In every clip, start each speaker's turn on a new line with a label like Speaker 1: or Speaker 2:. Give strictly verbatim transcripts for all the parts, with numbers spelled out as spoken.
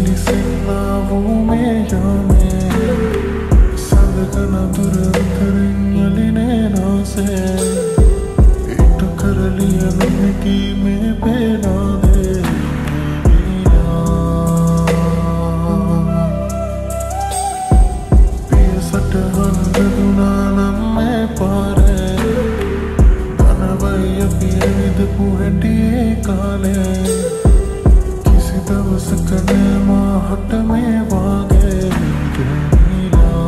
Speaker 1: දිලිසෙන්නාවෝ මේ යාමේ සඳකන දුර උතරින්යලිනේ නාසේ ඉටු කරලිය නොහැකි මේ පේනාදේ පියසට හන්දදුනානම් මේ පාරේ ධනවය පිය විදපු හැටියේ කාලේ දවසක නෑ මාහට මේ වාගේ මිදෙලා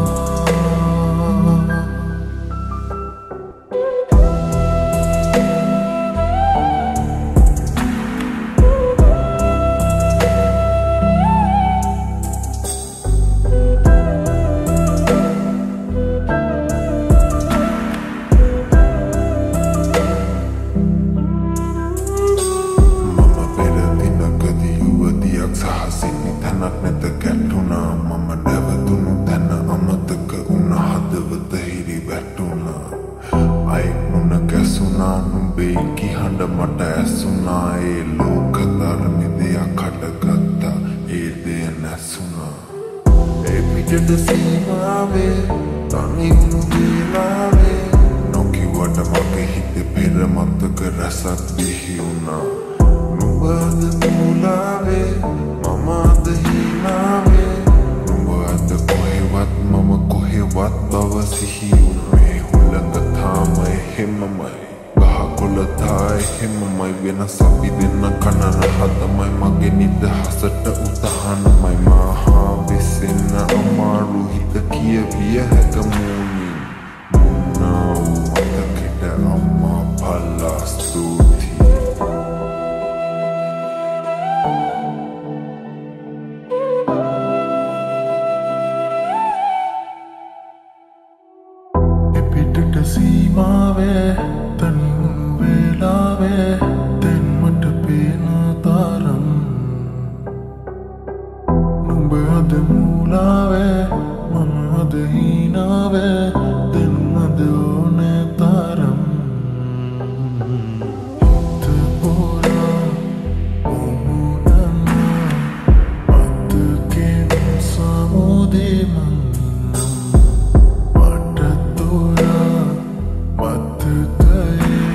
Speaker 1: නුඹේකි හඬ මට ඇසුනා ඒ ලෝක ධර්මෙදයක් කඩගත්තා ඒ දෙය නැසුනා ඒ පිටට සීමාවේ තනිවුණු වේලාවේ නොකිවට මගේ හිතේ පෙර මතක රැසක් බිහි වුණා නුඹ අද මූලාවේ මම අද හීනාවේ නුඹ අද කොහෙවත් මම කොහෙවත් බව සිහි වුණේ හුළඟ තාම එහෙමමයි කොළතායි හෙමමයි වෙනස් අපි දෙන්න කන රහතමයි මගේ නිදහසට උතහනමයි මහා වෙසෙන්න අමාරු හිත කියවිය හැක මූණින් මුන්නා වූ මතකෙට අම්මා පල්ලා ස්තුතියි එපිටට සීමාවේ තනිවුණු වේලාවේ දැන් මට පේන තරම් නුඹ අද මූලාවේ මම අද හීනාවේ දැන් අද ඕනේ තරම් හිත පොරා ඔමුණම මතකෙන් සමුදේ මන්නම් මට තොරා මතකයේ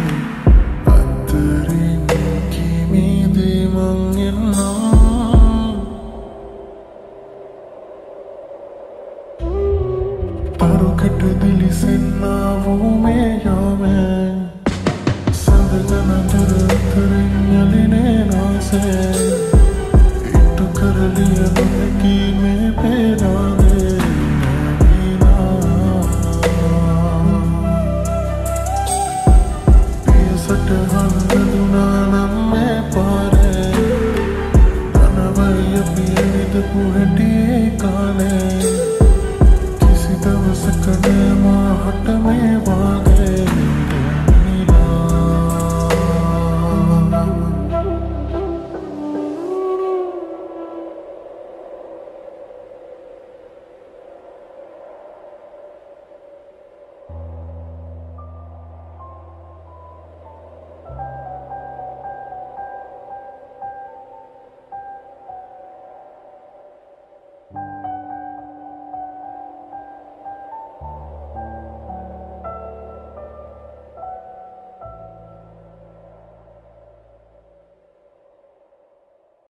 Speaker 1: තරුකට දිලිසෙන්නාවෝ මේ යාමේ සඳකන දුර උතරින්යලිනේ නාසේ ඉටු කරලිය නොහැකි මේ පේනාදේ පියසට හන්දදුනානම් මේ පාරේ ධනවය පිය විදපු හැටියේ කාලේ